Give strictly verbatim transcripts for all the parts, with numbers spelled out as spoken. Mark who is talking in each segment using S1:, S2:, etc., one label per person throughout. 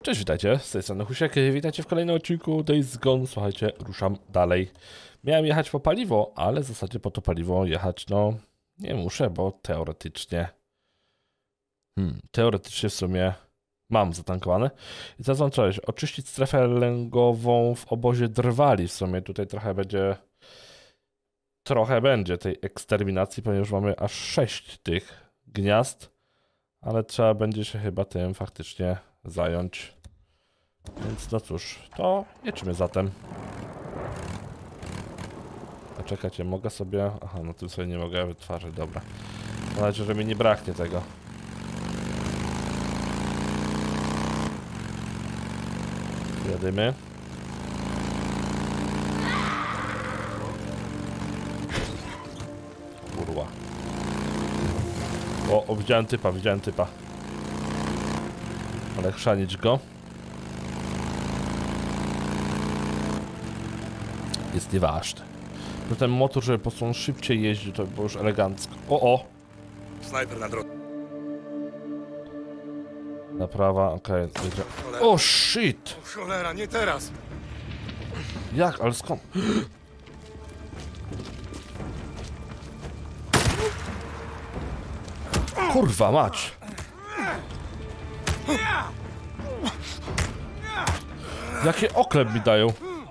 S1: Cześć, witajcie, z tej strony Husiek, witajcie w kolejnym odcinku Days Gone. Słuchajcie, ruszam dalej. Miałem jechać po paliwo, ale w zasadzie po to paliwo jechać, no, nie muszę, bo teoretycznie, hmm, teoretycznie w sumie mam zatankowane. I teraz mam coś, oczyścić strefę lęgową w obozie Drwali. W sumie tutaj trochę będzie, trochę będzie tej eksterminacji, ponieważ mamy aż sześć tych gniazd, ale trzeba będzie się chyba tym faktycznie zająć. Więc no cóż, to jedziemy zatem. A czekajcie, mogę sobie... Aha, no tym sobie nie mogę wytwarzać, dobra. Mam nadzieję, że mi nie braknie tego. Jadymy. Kurwa. O, o, widziałem typa, widziałem typa. Ale chrzanić go. Jest nieważne. No ten motor, żeby po prostu on szybciej jeździł, to by było już elegancko. O, o!
S2: Snajper na drodze.
S1: Naprawa, okej. Okay. O, shit!
S2: O, cholera, nie teraz!
S1: Jak? Ale skąd? Kurwa mać! Jakie oklep mi dają?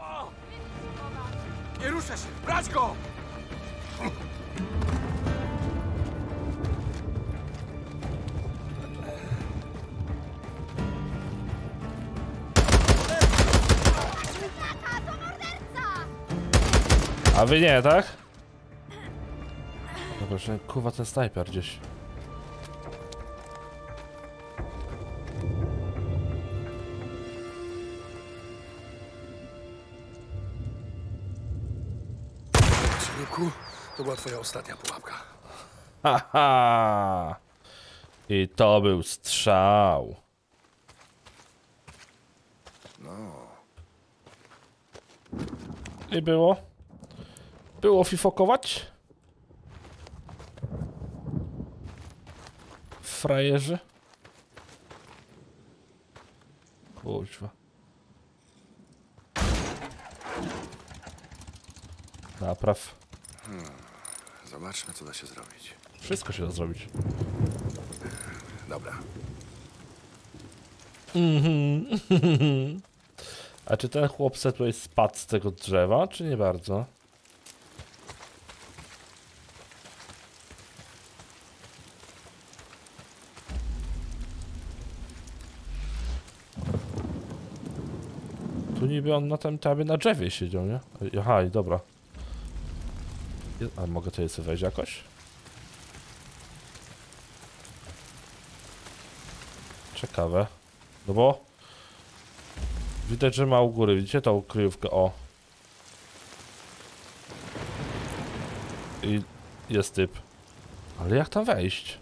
S2: Nie ruszę się! Brać go!
S1: A wy nie, tak? Dobra, że kurwa ten snajper gdzieś.
S2: Luku, to była twoja ostatnia pułapka.
S1: Haha! I to był strzał.
S2: No.
S1: I było? Było fifokować? Frajerzy? Kurwa. Napraw.
S2: Hmm. Zobaczmy, co da się zrobić.
S1: Wszystko się da zrobić.
S2: Dobra.
S1: Mhm. A czy ten chłop se tutaj spadł z tego drzewa, czy nie bardzo? Tu niby on na tym tabie na drzewie siedział, nie? Aha, i dobra. A mogę tutaj sobie wejść jakoś? Ciekawe. No bo... Widać, że ma u góry. Widzicie tą kryjówkę? O. I jest typ. Ale jak tam wejść?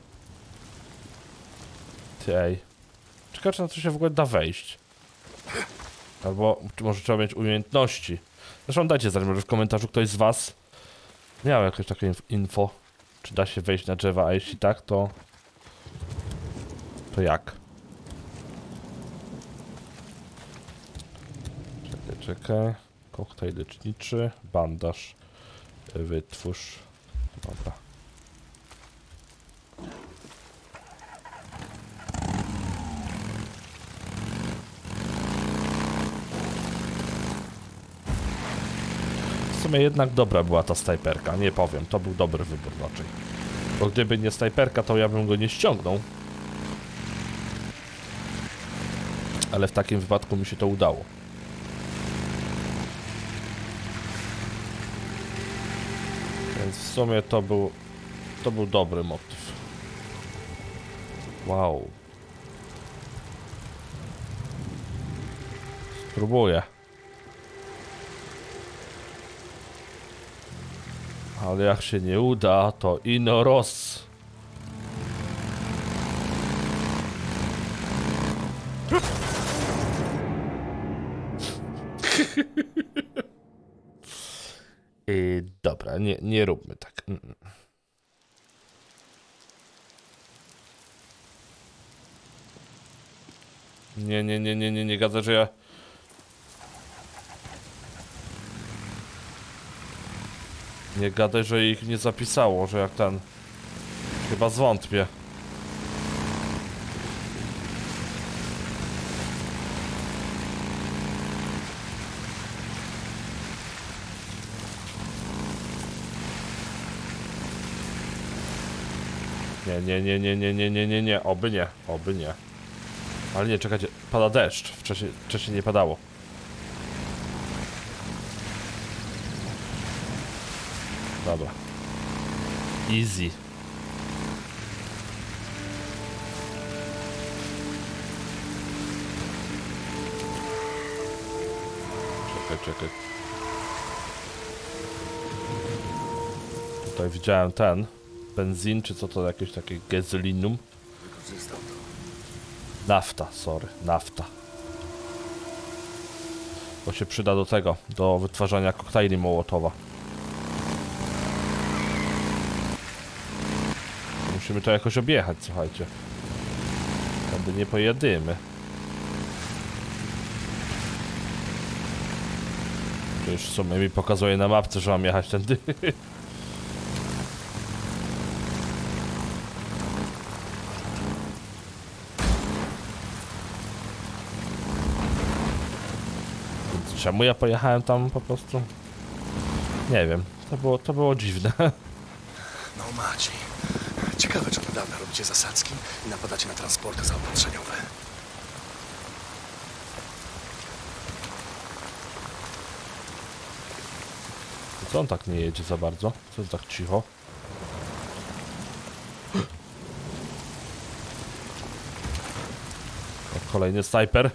S1: Ty ej. Ciekawe, czy na to się w ogóle da wejść. Albo czy może trzeba mieć umiejętności. Zresztą dajcie znać, może w komentarzu ktoś z was miał jakieś takie info. Czy da się wejść na drzewa, a jeśli tak, to... To jak? Czekaj, czekaj. Koktajl leczniczy, bandaż. Wytwórz. Dobra. W sumie jednak dobra była ta snajperka, nie powiem, to był dobry wybór raczej. Bo gdyby nie snajperka, to ja bym go nie ściągnął. Ale w takim wypadku mi się to udało. Więc w sumie to był... To był dobry motyw. Wow. Spróbuję. Ale jak się nie uda, to ino roz. I dobra, nie, nie róbmy tak. Nie, nie, nie, nie, nie, nie gadaj, że ja... Nie gadaj, że ich nie zapisało, że jak ten... Chyba zwątpię. Nie, nie, nie, nie, nie, nie, nie, nie, nie, oby nie, oby nie. Ale nie, czekajcie, pada deszcz, wcześniej, wcześniej nie padało. Dobra. Easy. Czekaj, czekaj. Tutaj widziałem ten. Benzyn, czy co to jakieś takie gazolinum?
S2: Wykorzystał to.
S1: Nafta, sorry, nafta. Bo się przyda do tego, do wytwarzania koktajli Mołotowa. Musimy to jakoś objechać, słuchajcie. Tędy nie pojedymy. To już w sumie mi pokazuje na mapce, że mam jechać tędy. Czemu ja pojechałem tam po prostu? Nie wiem, to było, to było dziwne.
S2: No Maciej. Ciekawe, czy od dawna robicie zasadzki i napadacie na transporty zaopatrzeniowe.
S1: Co on tak nie jedzie za bardzo? Co on tak cicho? O, kolejny snajper.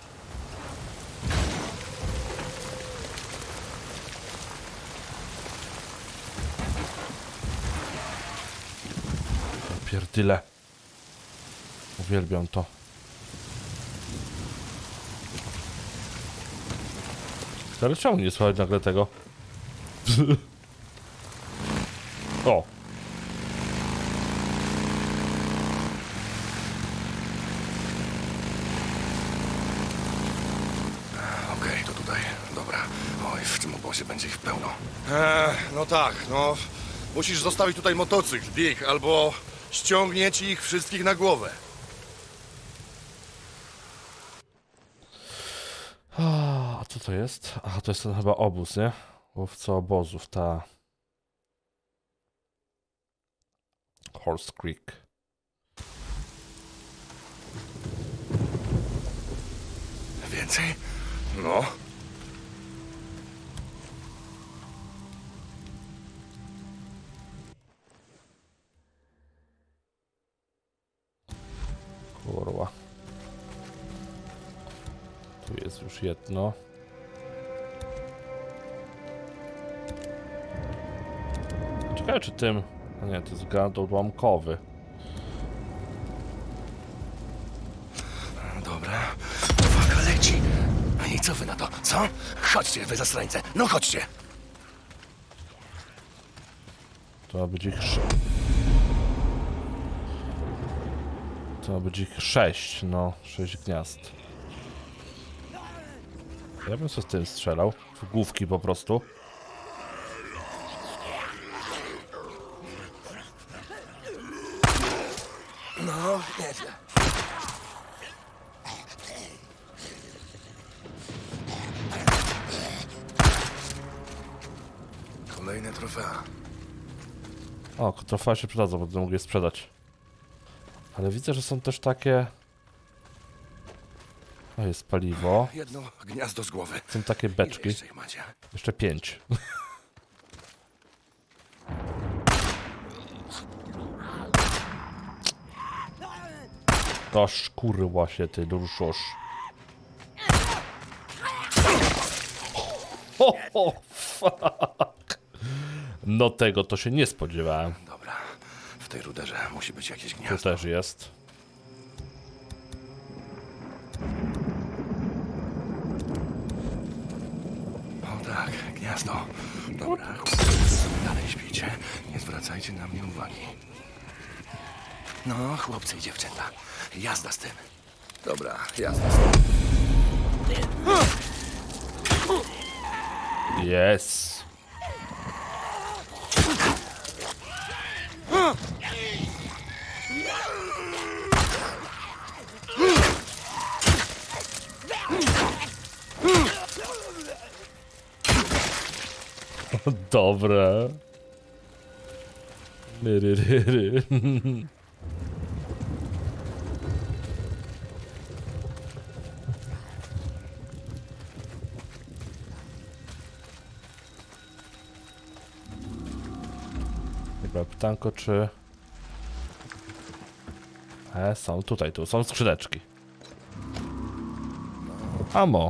S1: Pierdyle. Uwielbiam to. Ale czemu nie słychać nagle tego? O!
S2: Okej, to tutaj. Dobra. Oj, w tym obozie będzie ich pełno. Eee, no tak, no. Musisz zostawić tutaj motocykl, Dick, albo ściągnie ci ich wszystkich na głowę.
S1: A co to jest? Aha, to jest ten chyba obóz, nie? Łowca obozów, ta... Horse Creek.
S2: Więcej? No.
S1: Kurwa. Tu jest już jedno. Ciekawe czy tym... A nie, to jest granat odłamkowy.
S2: Dobra. Uwaga, leci. I co wy na to, co? Chodźcie, wy zasrańce. No chodźcie.
S1: To ma być ich... sz- To ma być ich sześć, no. Sześć gniazd. Ja bym sobie z tym strzelał. W główki po prostu.
S2: No, nieźle. Kolejne trofea.
S1: O, trofea się przydadzą, bo będę mógł je sprzedać. Ale widzę, że są też takie... O, jest paliwo.
S2: Jedno gniazdo z głowy.
S1: Są takie beczki.
S2: Ile jeszcze ich macie?
S1: Jeszcze pięć. Toż kurwa się ty duszosz. Ho, ho, fuck. No tego to się nie spodziewałem.
S2: Dobra. W tej ruderze musi być jakieś
S1: Tu
S2: gniazdo.
S1: też jest.
S2: O tak, gniazdo. Dobra, chłopcy, dalej śpijcie. Nie zwracajcie na mnie uwagi. No, chłopcy i dziewczęta. Jazda z tym. Dobra, jasne.
S1: Yes. Dobre. Ry, ry, ry. Chyba pytanko, czy... E, są tutaj, tu są skrzydeczki. Amo.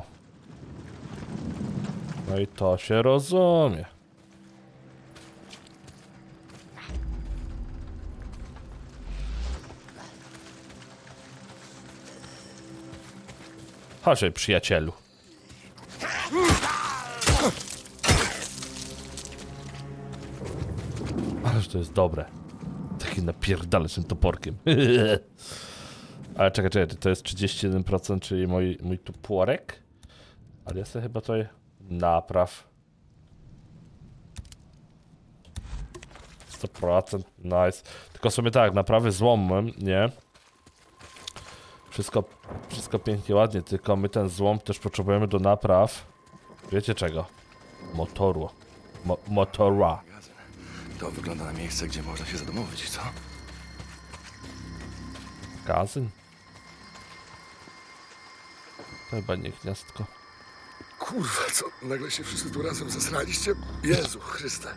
S1: No i to się rozumie. Chodź, przyjacielu. Ależ to jest dobre. Taki napierdalę tym toporkiem. Ale czekaj, czekaj, to jest trzydzieści jeden procent, czyli mój, mój tuporek. Ale ja sobie chyba tutaj napraw. sto procent, nice. Tylko sobie tak, naprawy złomem, nie? Wszystko, wszystko pięknie, ładnie, tylko my ten złom też potrzebujemy do napraw. Wiecie czego? Motoru. Mo motora.
S2: To wygląda na miejsce, gdzie można się zadomowić, co?
S1: Magazyn? To chyba nie gniazdko.
S2: Kurwa, co? Nagle się wszyscy tu razem zesraliście? Jezu Chryste.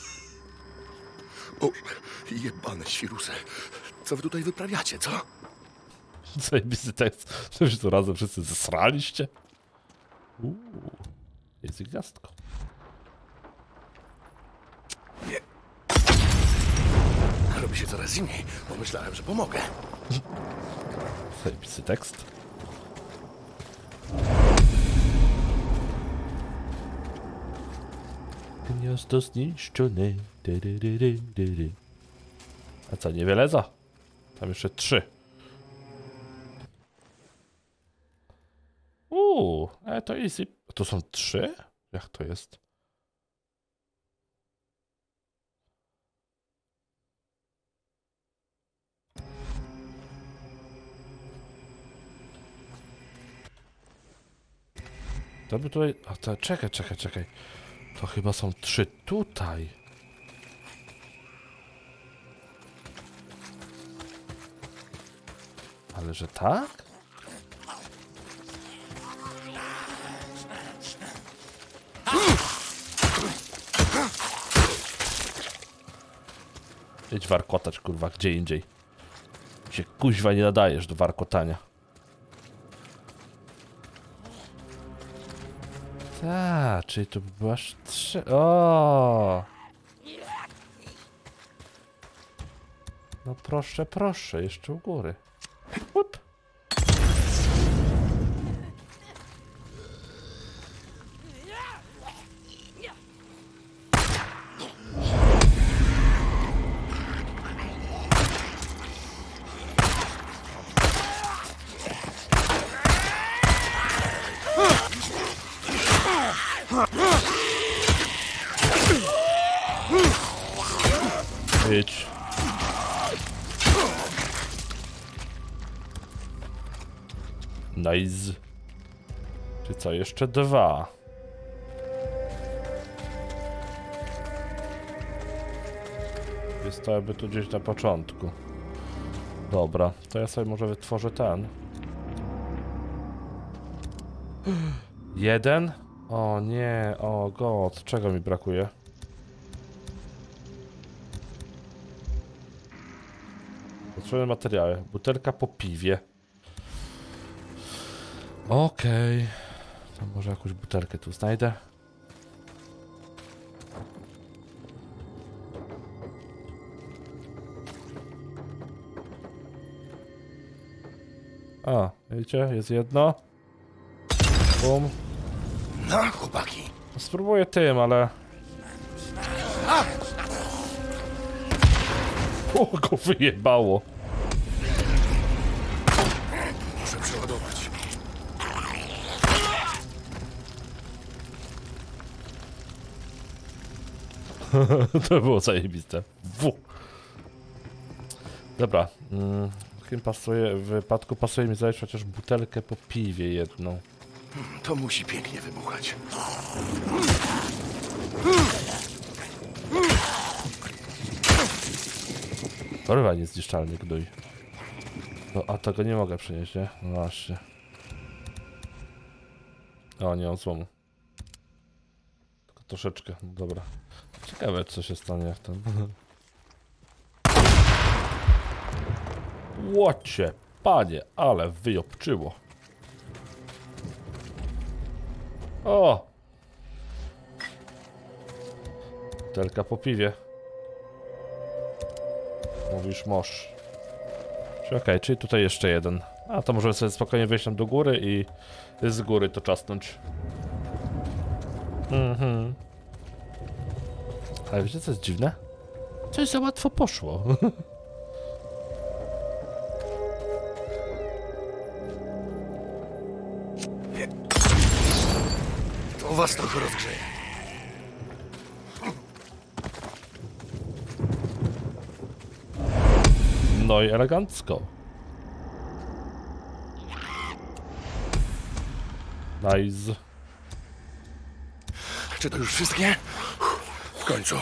S2: O, jebane świrusy. Co wy tutaj wyprawiacie, co?
S1: Zajebisty tekst. To już tu razem wszyscy zesraliście? Uuu. Jest gniazdko.
S2: Nie. Robi się coraz zimniej. Pomyślałem, że pomogę.
S1: Zajebisty tekst. Gniazdo zniszczone. Dy, dy, dy, dy, dy, dy. A co, niewiele za? Tam jeszcze trzy. Uuu, ale to easy. To są trzy? Jak to jest? To by tutaj... A to, czekaj, czekaj, czekaj. To chyba są trzy tutaj. Ale że tak? Idź warkotać, kurwa, gdzie indziej. Się kuźwa nie nadajesz do warkotania. Tak, czyli to by było aż trzy... O! No proszę, proszę, jeszcze u góry. Up. Idź. Nice. Czy co? Jeszcze dwa. Jest to jakby tu gdzieś na początku. Dobra, to ja sobie może wytworzę ten. Jeden? O nie, o god, czego mi brakuje? Potrzebne materiały. Butelka po piwie. Okej. Okay. To może jakąś butelkę tu znajdę. A, widzicie? Jest jedno. Bum.
S2: No, chłopaki.
S1: Spróbuję tym, ale... O, go wyjebało.
S2: Muszę przeładować.
S1: To było zajebiste. W. Dobra. Mm, w takim pasuje, w wypadku pasuje mi zająć chociaż butelkę po piwie jedną.
S2: To musi pięknie wybuchać.
S1: Porwa niezniszczalny gnój. No a tego nie mogę przenieść, nie? No właśnie. O, nie mam złomu. Tylko troszeczkę, no dobra. Ciekawe co się stanie jak ten... Łocie, panie, ale wyjobczyło. O! Butelka po piwie. Mówisz moż. Okej, okay, czyli tutaj jeszcze jeden. A to możemy sobie spokojnie wejść tam do góry i z góry to czasnąć. Mhm. Ale wiecie co jest dziwne? Coś za łatwo poszło.
S2: To was trochę rozgrzeje.
S1: No i elegancko. Nice.
S2: Czy to już wszystkie? W końcu.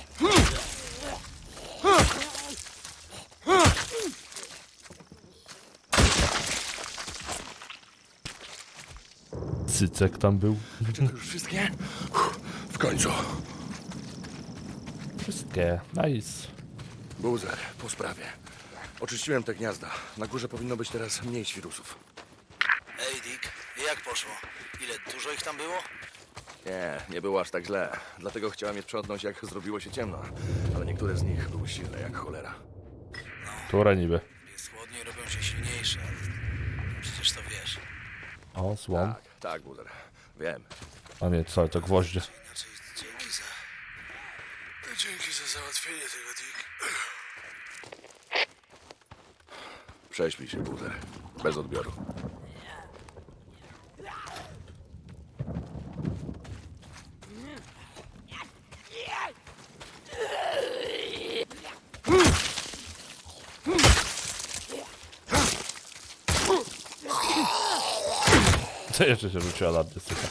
S1: Cycek tam był.
S2: Czy to już wszystkie? W końcu.
S1: Wszystkie. Nice.
S2: Buzer, po sprawie. Oczyściłem te gniazda. Na górze powinno być teraz mniej świrusów.
S3: Ej, Dick, jak poszło? Ile dużo ich tam było?
S2: Nie, nie było aż tak źle. Dlatego chciałem je sprzątnąć, jak zrobiło się ciemno. Ale niektóre z nich były silne jak cholera.
S1: Które niby?
S3: Jest chłodniej, robią się silniejsze, ale przecież to wiesz.
S1: O, słom.
S2: Tak, tak, Buzer. Wiem.
S1: A nie, co, to gwoździe.
S3: Inaczej dzięki za... Dzięki za załatwienie tego, Dick.
S2: Prześpij się, Buzer. Bez odbioru.
S1: Co jeszcze się rzuciła na mnie, słuchaj.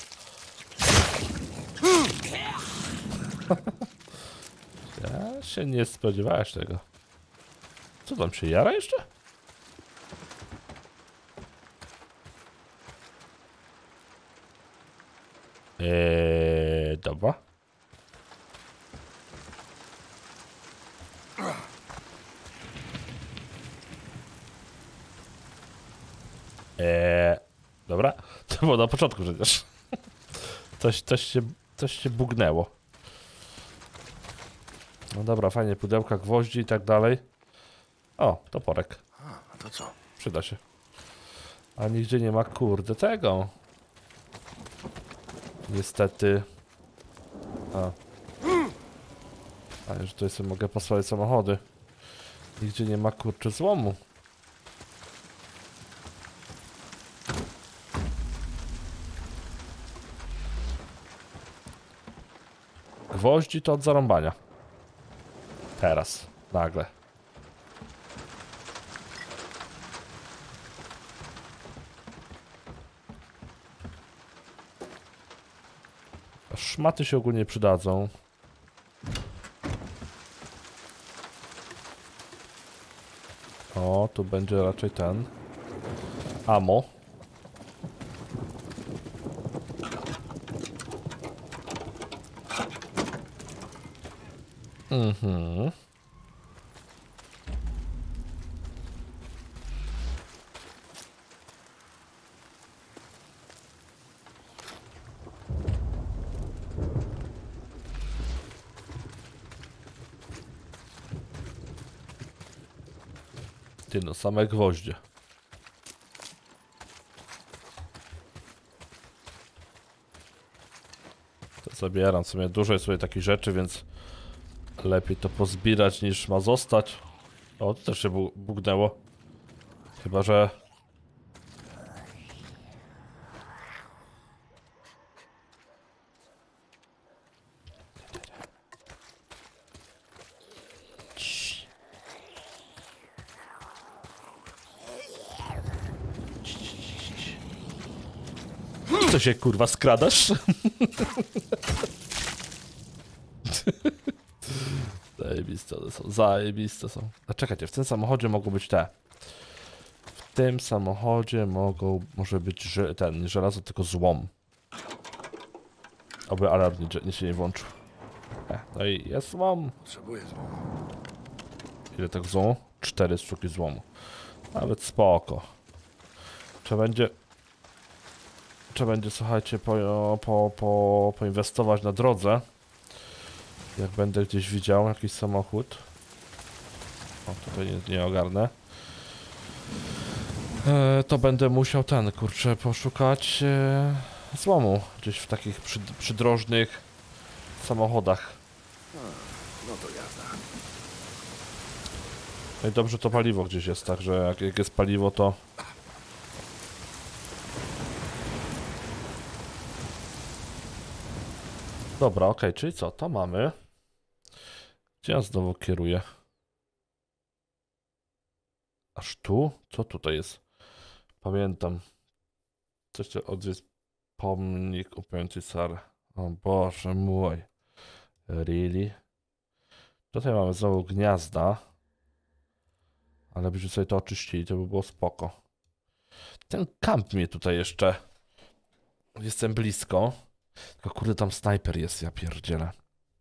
S1: Ja się nie spodziewałeś tego. Co tam się jara jeszcze? Eee, dobra. Eee, dobra. To było na początku przecież. Coś, coś się, coś się bugnęło. No dobra, fajnie, pudełka, gwoździ i tak dalej. O, toporek.
S2: A, to co?
S1: Przyda się. A nigdzie nie ma, kurde, tego. Niestety. A. A, że tutaj sobie mogę posłać samochody. Nigdzie nie ma, kurczę, złomu. Gwoździ to od zarąbania. Teraz. Nagle. Szmaty się ogólnie przydadzą. O, tu będzie raczej ten. Amo. Mhm. Ty no, same gwoździe. To zabieram, w sumie dużo jest sobie takich rzeczy, więc lepiej to pozbierać niż ma zostać. O, to też się bu bugnęło. Chyba, że... Co się kurwa skradasz? Zajebiste one są, zajebiste są. A czekajcie, w tym samochodzie mogą być te. W tym samochodzie mogą, może być że, ten, nie żelazo, tylko złom. Oby alarm nie, nie się nie włączył. E, no i jest złom.
S2: Potrzebuję złomu.
S1: Ile tak złomu? Cztery sztuki złomu. Nawet spoko. Trzeba będzie... Trzeba będzie, słuchajcie, po, po, po, poinwestować na drodze. Jak będę gdzieś widział jakiś samochód. O, tutaj nie, nie ogarnę. E, to będę musiał ten, kurczę, poszukać e, złomu. Gdzieś w takich przy, przydrożnych samochodach.
S2: No to jazda.
S1: No i dobrze to paliwo gdzieś jest, także jak, jak jest paliwo, to... Dobra, okej, okay, czyli co, to mamy. Gdzie ja znowu kieruję? Aż tu? Co tutaj jest? Pamiętam. Coś to odwiedz pomnik upający Sary. O Boże mój. Really? Tutaj mamy znowu gniazda. Ale byśmy sobie to oczyścili, to by było spoko. Ten kamp mnie tutaj jeszcze... Jestem blisko. Tylko kurde, tam snajper jest, ja pierdzielę.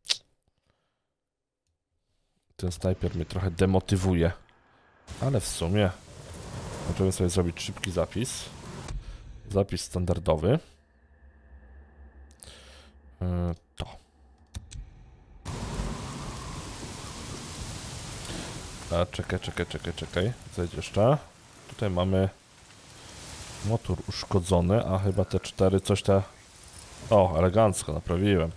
S1: Ten snajper mnie trochę demotywuje. Ale w sumie możemy sobie zrobić szybki zapis. Zapis standardowy. Yy, to. A, czekaj, czekaj, czekaj, czekaj. Zejdź jeszcze. Tutaj mamy motor uszkodzony, a chyba te cztery coś te... O, elegancko, naprawiłem.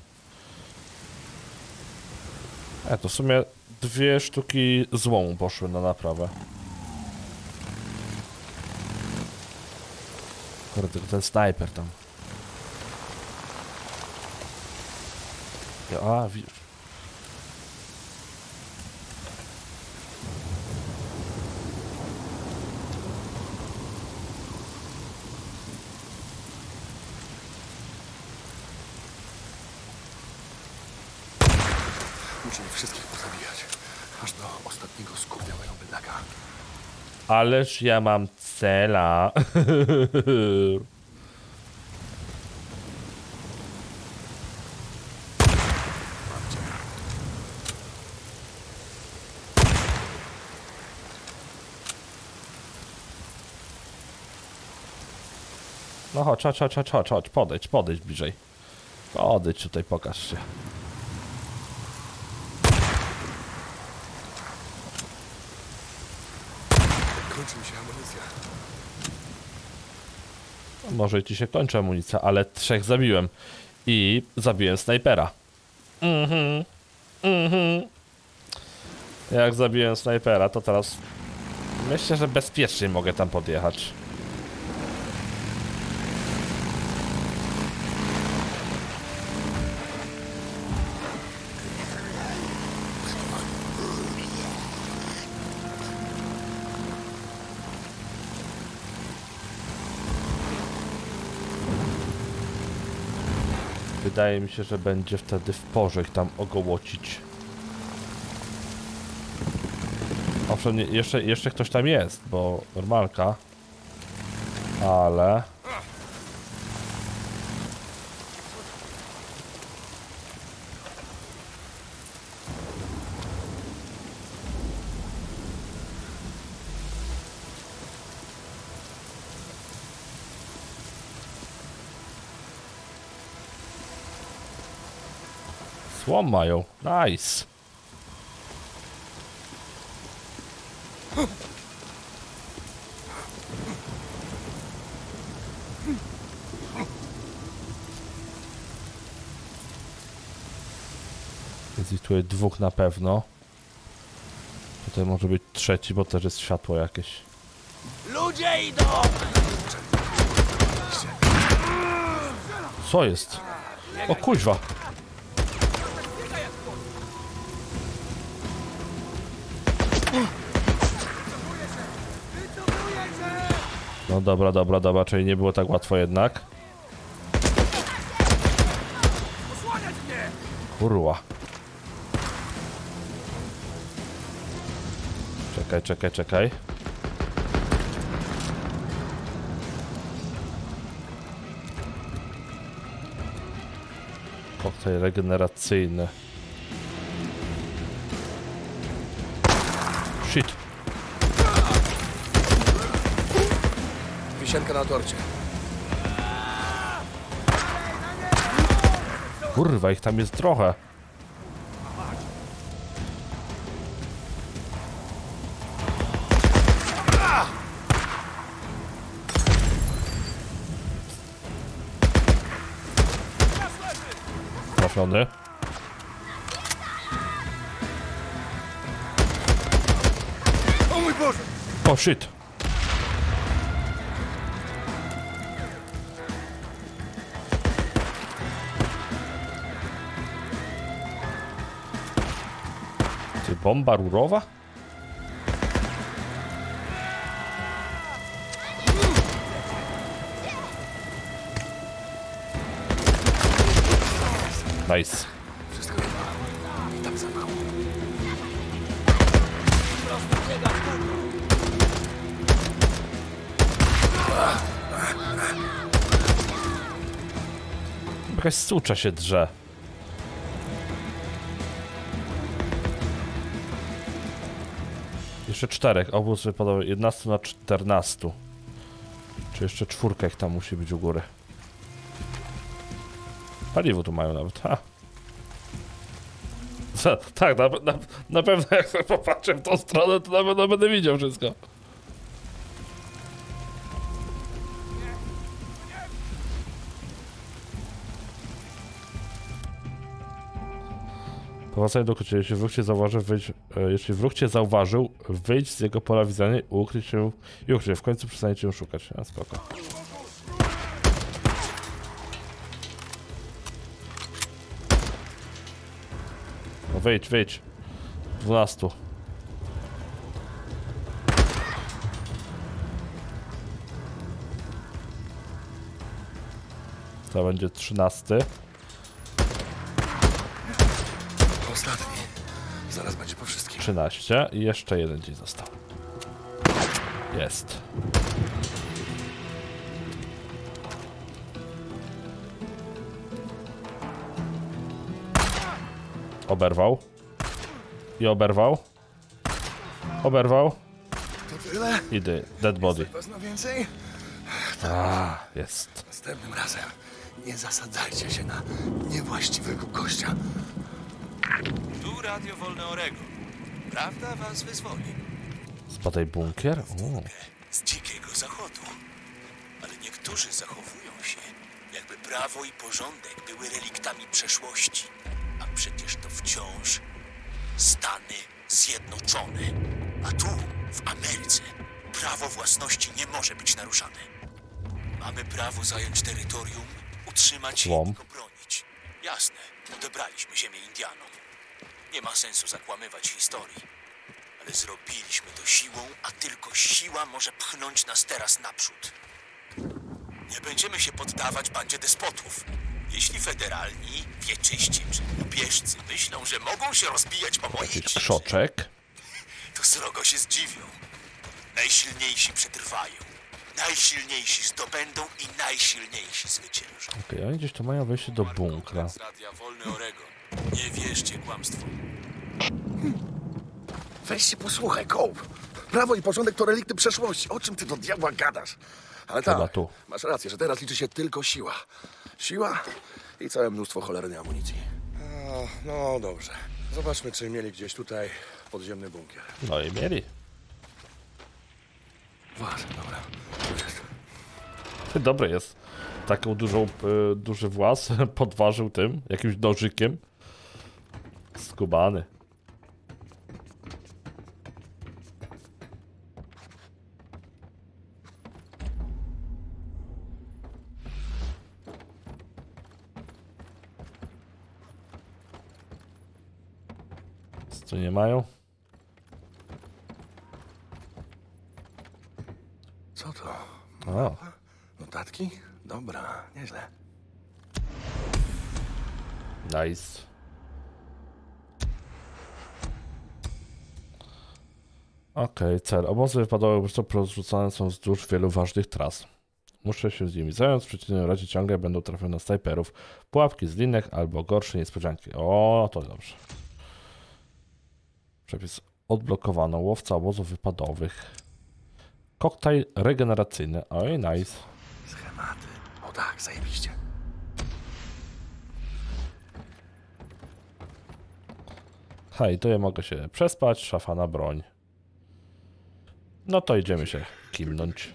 S1: E, to w sumie dwie sztuki złomu poszły na naprawę. Kurde, ten snajper tam. A, widzisz.
S2: Musimy wszystkich pozabijać. Aż do ostatniego skurwiałego bydlaka.
S1: Ależ ja mam cela. No chodź, chodź, chodź, chodź, chodź, chodź, podejdź, podejdź bliżej. Podejdź tutaj, pokaż się.
S2: Kończy mi się amunicja.
S1: Może ci się kończy amunicja, ale trzech zabiłem. I zabiłem snajpera. Mhm. Mhm. Jak zabiłem snajpera, to teraz myślę, że bezpiecznie mogę tam podjechać. Wydaje mi się, że będzie wtedy w porze ich tam ogołocić. Owszem, nie, jeszcze, jeszcze ktoś tam jest, bo normalka. Ale... Słom mają. Nice. Jest ich tutaj dwóch na pewno. Tutaj może być trzeci, bo też jest światło jakieś.
S3: Ludzie idą!
S1: Co jest? O kuźwa. No dobra, dobra, dobra, czyli nie było tak łatwo jednak. Kurwa. Czekaj, czekaj, czekaj. Koktajl regeneracyjny. Shit.
S2: Wisienka na torcie.
S1: Kurwa, ich tam jest trochę. Trafiony.
S2: O mój Boże!
S1: O shit. Ty, bomba rurowa? Nice.
S2: Wszystko jedno. Tam za mało.
S1: Jakaś sucza się drze. Jeszcze czterech. Obóz wypadał jedenaście na czternaście. Czy jeszcze czwórka ich tam musi być u góry. Paliwo tu mają nawet. Ha. Tak, na, na, na pewno jak sobie popatrzę w tą stronę, to na pewno będę widział wszystko. Powracaj do kucie. Jeśli wróg cię zauważył, wyjdź, e, jeśli wróg cię zauważył, wyjdź z jego pola widzenia i ukryć się i ukryć. W końcu przestanie cię szukać. A, spoko. No wyjdź, wyjdź. dwunastu. To będzie trzynasty.
S2: Ostatni. Zaraz będzie po wszystkim.
S1: trzynaście i jeszcze jeden dzień został. Jest. Oberwał. I oberwał. Oberwał.
S2: To tyle?
S1: I dy, dead body.
S2: Was na więcej?
S1: A, jest.
S2: Następnym razem nie zasadzajcie się na niewłaściwego gościa.
S3: Tu Radio Wolne Oregon. Prawda was wyzwoli.
S1: Zbadaj bunkier? O.
S3: Z dzikiego zachodu. Ale niektórzy zachowują się, jakby prawo i porządek były reliktami przeszłości. A przecież to wciąż Stany Zjednoczone. A tu, w Ameryce, prawo własności nie może być naruszane. Mamy prawo zająć terytorium, utrzymać je
S1: Łom.
S3: i go bronić. Jasne, odebraliśmy ziemię Indianom. Nie ma sensu zakłamywać historii. Ale zrobiliśmy to siłą, a tylko siła może pchnąć nas teraz naprzód. Nie będziemy się poddawać bandzie despotów. Jeśli federalni, wieczyści czy lubieżcy myślą, że mogą się rozbijać po mojej
S1: Jakiś
S3: krzyży,
S1: krzoczek.
S3: to srogo się zdziwią. Najsilniejsi przetrwają. Najsilniejsi zdobędą i najsilniejsi zwyciężą.
S1: Okej, okay, oni gdzieś tu mają wejście do bunkra.
S3: Z Radia Wolny Oregon. Nie wierzcie kłamstwu.
S2: Weź się posłuchaj, Cope. Prawo i porządek to relikty przeszłości. O czym ty do diabła gadasz? Ale
S1: Chyba
S2: tak,
S1: tu.
S2: masz rację, że teraz liczy się tylko siła. Siła i całe mnóstwo cholernej amunicji. A, no dobrze. Zobaczmy, czy mieli gdzieś tutaj podziemny bunkier.
S1: No i mieli.
S2: Właśnie, dobra. Tu jest.
S1: Dobry jest. Taką dużą, y, duży włas podważył tym, jakimś nożykiem. Skubany. Co nie mają?
S2: Co to?
S1: O.
S2: Notatki? Dobra, nieźle.
S1: Nice. Okej, cel. Obozy wypadowe rozrzucane są wzdłuż wielu ważnych tras. Muszę się z nimi zająć, w przeciwnym razie ciągle będą trafione na snajperów, pułapki z linek albo gorsze niespodzianki. O, to dobrze. Przepis odblokowano. Łowca obozów wypadowych. Koktajl regeneracyjny. Oj, nice.
S2: Schematy. O tak, zajebiście.
S1: Hej, to ja mogę się przespać. Szafa na broń. No to idziemy się kimnąć.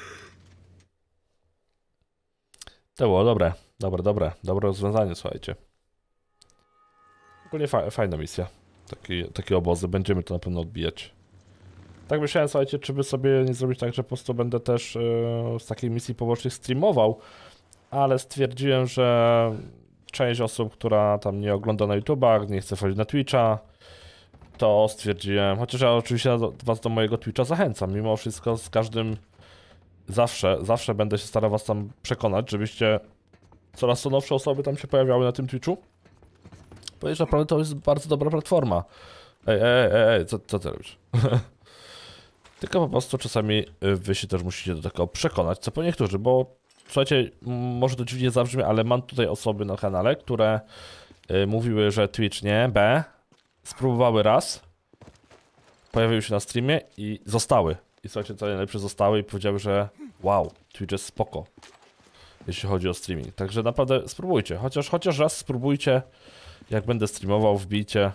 S1: To było dobre, dobre, dobre, dobre rozwiązanie, słuchajcie. Ogólnie fa fajna misja. Taki, takie obozy, będziemy to na pewno odbijać. Tak myślałem, słuchajcie, czy by sobie nie zrobić tak, że po prostu będę też yy, z takiej misji pobocznych streamował, ale stwierdziłem, że część osób, która tam nie ogląda na YouTubach, nie chce wchodzić na Twitcha, to stwierdziłem, chociaż ja oczywiście was do mojego Twitcha zachęcam, mimo wszystko z każdym zawsze, zawsze będę się starał was tam przekonać, żebyście coraz to nowsze osoby tam się pojawiały na tym Twitchu. Powiedz, że naprawdę to jest bardzo dobra platforma. Ej, ej, ej, ej, co, co ty robisz? Tylko po prostu czasami wy się też musicie do tego przekonać, co po niektórzy, bo słuchajcie, może to dziwnie zabrzmi, ale mam tutaj osoby na kanale, które y, mówiły, że Twitch nie, B, spróbowały raz, pojawiły się na streamie i zostały. I słuchajcie, co najlepsze, zostały i powiedziały, że wow, Twitch jest spoko, jeśli chodzi o streaming. Także naprawdę spróbujcie, chociaż, chociaż raz spróbujcie, jak będę streamował, wbijcie.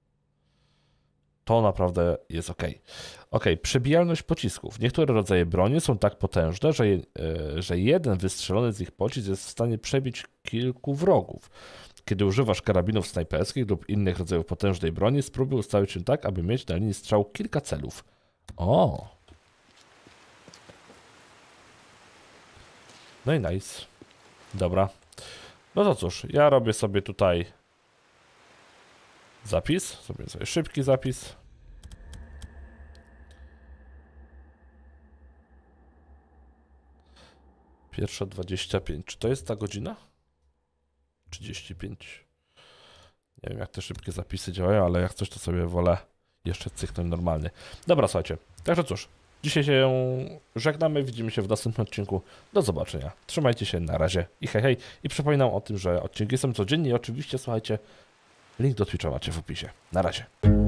S1: To naprawdę jest ok. Ok, przebijalność pocisków. Niektóre rodzaje broni są tak potężne, że, je, yy, że jeden wystrzelony z nich pocisk jest w stanie przebić kilku wrogów. Kiedy używasz karabinów snajperskich lub innych rodzajów potężnej broni, spróbuj ustawić się tak, aby mieć na linii strzału kilka celów. O! No i nice. Dobra. No to cóż, ja robię sobie tutaj zapis. Zrobię sobie szybki zapis. Pierwsza dwadzieścia pięć. Czy to jest ta godzina? trzydzieści pięć. Nie wiem, jak te szybkie zapisy działają, ale jak coś, to sobie wolę jeszcze cyknąć normalnie. Dobra, słuchajcie. Także cóż, dzisiaj się żegnamy. Widzimy się w następnym odcinku. Do zobaczenia. Trzymajcie się, na razie i hej, hej. I przypominam o tym, że odcinki są codziennie i oczywiście, słuchajcie, link do Twitcha macie w opisie. Na razie.